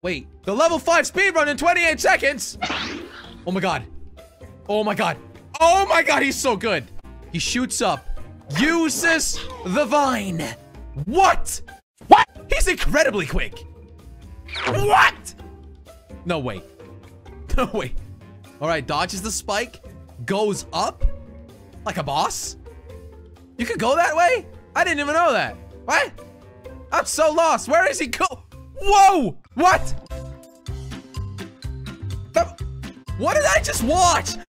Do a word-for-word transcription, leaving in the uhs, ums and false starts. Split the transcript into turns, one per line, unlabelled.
Wait, the level five speedrun in twenty-eight seconds. Oh my god. Oh my god. Oh my god, he's so good. He shoots up, uses the vine. What? What? He's incredibly quick. What? No way. No way. All right, dodges the spike, goes up like a boss. You could go that way? I didn't even know that. What? I'm so lost. Where is he go? Whoa! What? That, what did I just watch?